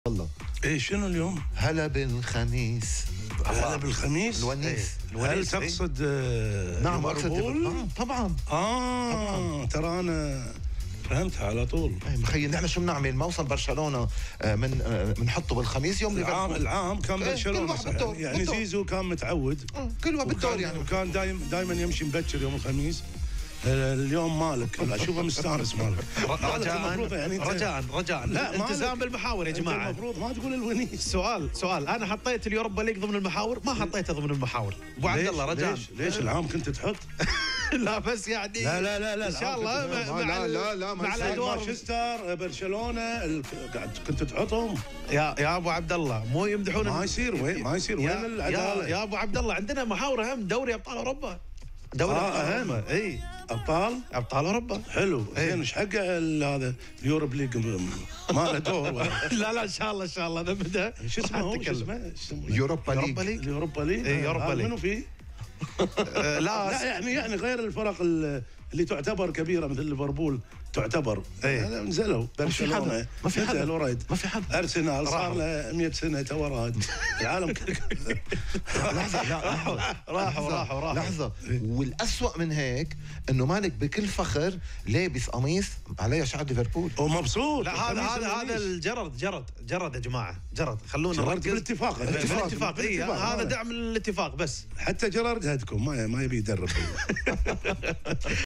والله ايه شنو اليوم؟ هلا بالخميس. هلا بالخميس؟ الونيس. هل تقصد نعم اقصد ليفربول؟ نعم طبعا. طبعا. ترى انا فهمتها على طول. مخيل نحن شو بنعمل؟ موسم برشلونه بنحطه بالخميس يوم ليفربول. العام كان برشلونه يعني بالدور. زيزو كان متعود كل واحد بالدور يعني. وكان دائما يمشي مبكر يوم الخميس. اليوم مالك اشوفه مستانس مالك. رجاء لا التزام بالمحاور يا جماعه. المفروض ما تقول الونيس. سؤال انا حطيت اليوروبا ليج ضمن المحاور، ما حطيته ضمن المحاور. ابو عبد الله رجاء ليش العام كنت تحط؟ لا بس يعني لا ان شاء الله مع الادوار مانشستر برشلونه قاعد كنت تحطهم. يا ابو عبد الله مو يمدحون ما يصير وين العداله يا ابو عبد الله؟ عندنا محاور اهم، دوري ابطال اوروبا. دوري اهم اي ابطال اوروبا. حلو زين. ايش حق هذا اليوروب ليج ما له دور؟ لا ان شاء الله نبدا. شو اسمه يوروبا ليج. اليوروبا ليج منو فيه؟ لا يعني غير الفرق اللي تعتبر كبيره مثل ليفربول تعتبر نزلوا برشلونه ما في حد ما في حد. ارسنال صار له 100 سنه تو راد العالم. راحوا لحظه. والأسوأ من هيك انه مالك بكل فخر لابس قميص عليه شعار ليفربول ومبسوط. لا هذا الجرد يا جماعه، جرد خلونا نركز بالاتفاق. هذا دعم الاتفاق بس. حتى جرد هدكم ما يبي يدرب.